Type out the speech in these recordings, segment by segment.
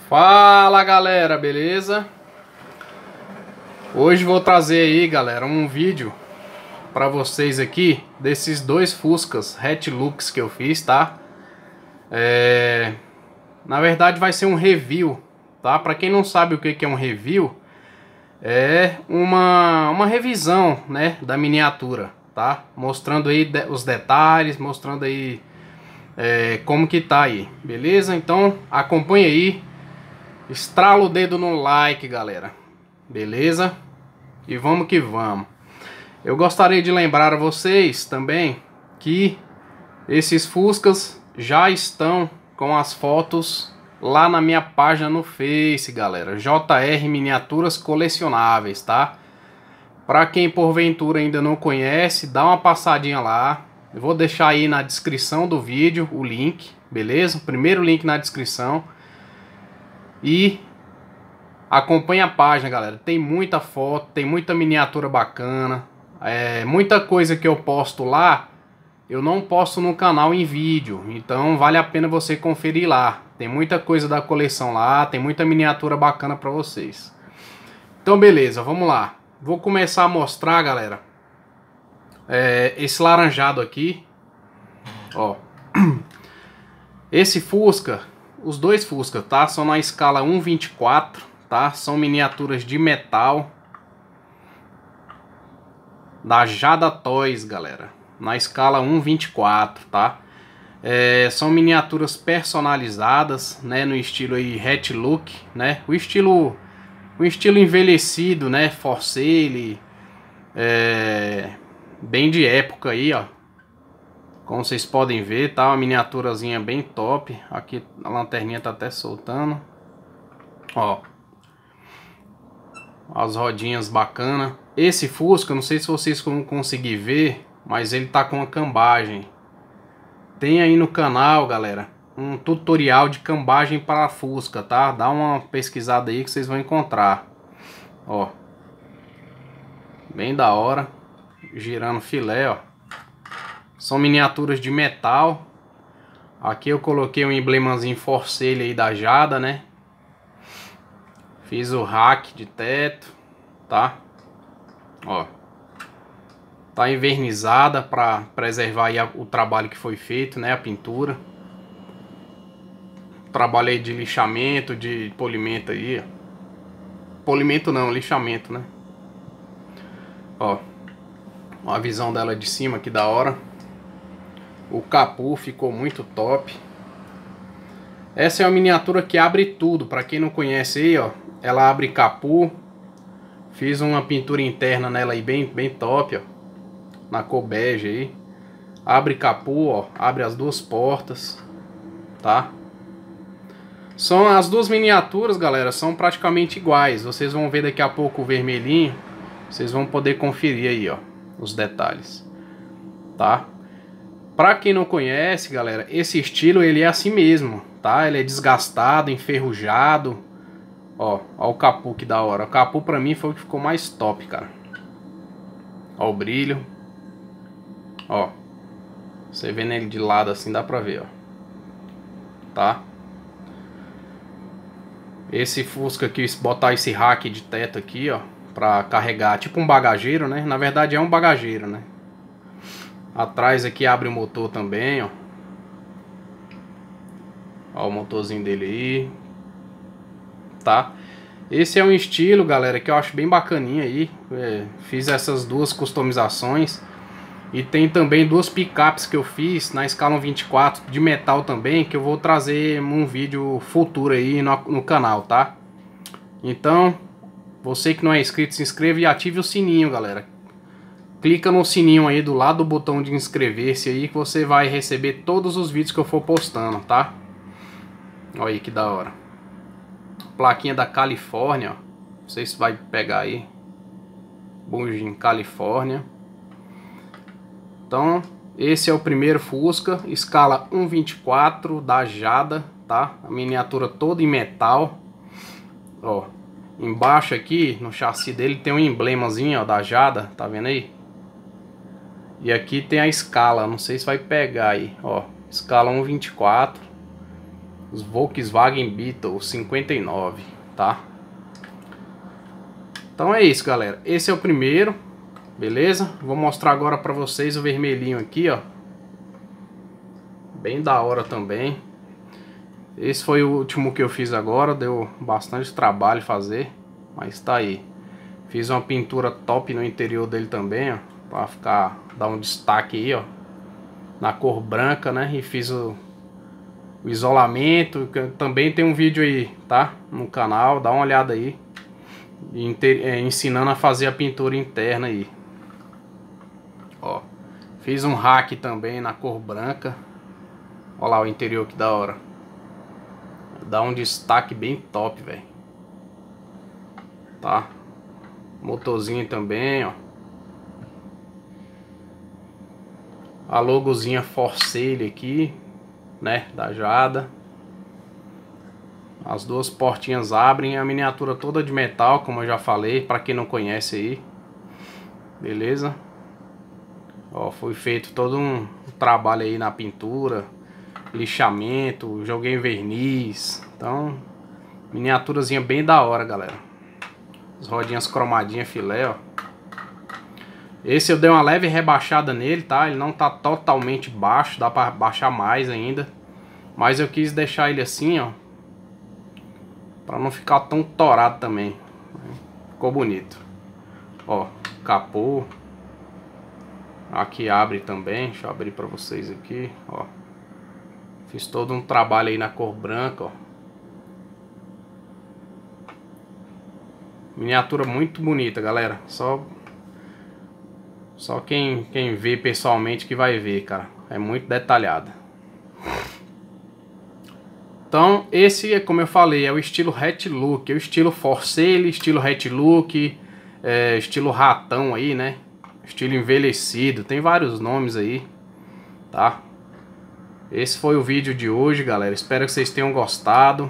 Fala galera, beleza? Hoje vou trazer aí, galera, um vídeo pra vocês aqui desses dois Fuscas Hilux que eu fiz, tá? Na verdade vai ser um review, tá? Pra quem não sabe o que é um review, é uma revisão, né, da miniatura, tá? Mostrando aí os detalhes, mostrando aí como que tá aí, beleza? Então acompanha aí. Estrala o dedo no like, galera. Beleza? E vamos que vamos. Eu gostaria de lembrar a vocês também que esses Fuscas já estão com as fotos lá na minha página no Face, galera. JR Miniaturas Colecionáveis, tá? Para quem porventura ainda não conhece, dá uma passadinha lá. Eu vou deixar aí na descrição do vídeo o link, beleza? O primeiro link na descrição. E acompanha a página, galera. Tem muita foto, tem muita miniatura bacana. Muita coisa que eu posto lá, eu não posto no canal em vídeo. Então vale a pena você conferir lá. Tem muita coisa da coleção lá, tem muita miniatura bacana pra vocês. Então beleza, vamos lá. Vou começar a mostrar, galera, esse laranjado aqui. Ó. Esse Fusca, os dois Fusca, tá? São na escala 1/24, tá? São miniaturas de metal da Jada Toys, galera. Na escala 1/24, tá? São miniaturas personalizadas, né? No estilo aí Hilux, né? O estilo envelhecido, né? For sale, bem de época aí, ó. Como vocês podem ver, tá? Uma miniaturazinha bem top. Aqui a lanterninha tá até soltando. Ó. As rodinhas bacanas. Esse Fusca, não sei se vocês vão conseguir ver, mas ele tá com uma cambagem. Tem aí no canal, galera, um tutorial de cambagem para Fusca, tá? Dá uma pesquisada aí que vocês vão encontrar. Ó. Bem da hora. Girando filé, ó. São miniaturas de metal. Aqui eu coloquei um emblemazinho for sale aí da Jada, né? Fiz o rack de teto, tá? Ó. Tá envernizada para preservar aí o trabalho que foi feito, né? A pintura. Trabalho aí de lixamento, de polimento aí, ó. Polimento não, lixamento, né? Ó. Uma visão dela de cima aqui da hora. O capô ficou muito top. Essa é uma miniatura que abre tudo. Para quem não conhece aí, ó, ela abre capô. Fiz uma pintura interna nela aí bem top, ó, na cor bege aí. Abre capô, ó, abre as duas portas, tá? São as duas miniaturas, galera, são praticamente iguais. Vocês vão ver daqui a pouco o vermelhinho. Vocês vão poder conferir aí, ó, os detalhes, tá? Pra quem não conhece, galera, esse estilo ele é assim mesmo, tá? Ele é desgastado, enferrujado. Ó o capô que da hora. O capô pra mim foi o que ficou mais top, cara. Ó o brilho. Ó. Você vendo ele de lado assim, dá pra ver, ó. Tá? Esse Fusca aqui, botar esse rack de teto aqui, ó, pra carregar, tipo um bagageiro, né? Na verdade é um bagageiro, né? Atrás aqui abre o motor também, ó. Ó o motorzinho dele aí. Tá? Esse é um estilo, galera, que eu acho bem bacaninha aí. Fiz essas duas customizações. E tem também duas picapes que eu fiz na escala 1/24 de metal também, que eu vou trazer um vídeo futuro aí no canal, tá? Então, você que não é inscrito, se inscreva e ative o sininho, galera. Clica no sininho aí do lado do botão de inscrever-se aí, que você vai receber todos os vídeos que eu for postando, tá? Olha aí que da hora. Plaquinha da Califórnia, ó. Não sei se vai pegar aí. Bugin Califórnia. Então, esse é o primeiro Fusca, escala 1/24 da Jada, tá? A miniatura toda em metal. Ó, embaixo aqui, no chassi dele, tem um emblemazinho, ó, da Jada, tá vendo aí? E aqui tem a escala, não sei se vai pegar aí, ó, escala 1/24. Os Volkswagen Beetle 59, tá? Então é isso, galera. Esse é o primeiro, beleza? Vou mostrar agora pra vocês o vermelhinho aqui, ó. Bem da hora também. Esse foi o último que eu fiz agora. Deu bastante trabalho fazer, mas tá aí. Fiz uma pintura top no interior dele também, ó, pra dar um destaque aí, ó, na cor branca, né? E fiz o isolamento. Também tem um vídeo aí, tá? No canal, dá uma olhada aí. Ensinando a fazer a pintura interna aí. Ó, fiz um rack também na cor branca. Olha lá o interior, que da hora. Dá um destaque bem top, velho. Tá? Motorzinho também, ó. A logozinha For Sale aqui, né? Da Jada. As duas portinhas abrem. A miniatura toda de metal, como eu já falei, pra quem não conhece aí. Beleza? Ó, foi feito todo um trabalho aí na pintura, lixamento, joguei verniz. Então, miniaturazinha bem da hora, galera. As rodinhas cromadinhas filé, ó. Esse eu dei uma leve rebaixada nele, tá? Ele não tá totalmente baixo, dá pra baixar mais ainda. Mas eu quis deixar ele assim, ó, pra não ficar tão torado também. Ficou bonito. Ó, capô. Aqui abre também, deixa eu abrir pra vocês aqui, ó. Fiz todo um trabalho aí na cor branca, ó. Miniatura muito bonita, galera. Só quem vê pessoalmente que vai ver, cara. É muito detalhada. Então, esse é, como eu falei, é o estilo Hat Look. É o estilo For Sale, estilo Hat Look, estilo ratão aí, né? Estilo envelhecido, tem vários nomes aí, tá? Esse foi o vídeo de hoje, galera. Espero que vocês tenham gostado.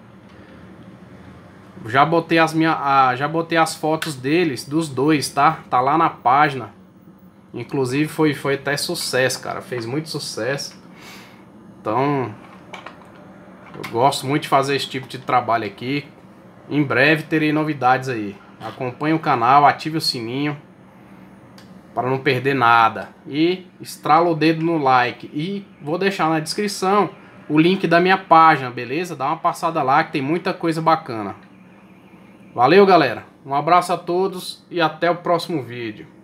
Já botei as fotos deles, dos dois, tá? Tá lá na página. Inclusive foi até sucesso, cara. Fez muito sucesso. Então, eu gosto muito de fazer esse tipo de trabalho aqui. Em breve terei novidades aí. Acompanhe o canal, ative o sininho para não perder nada. E estrala o dedo no like. E vou deixar na descrição o link da minha página, beleza? Dá uma passada lá que tem muita coisa bacana. Valeu, galera. Um abraço a todos e até o próximo vídeo.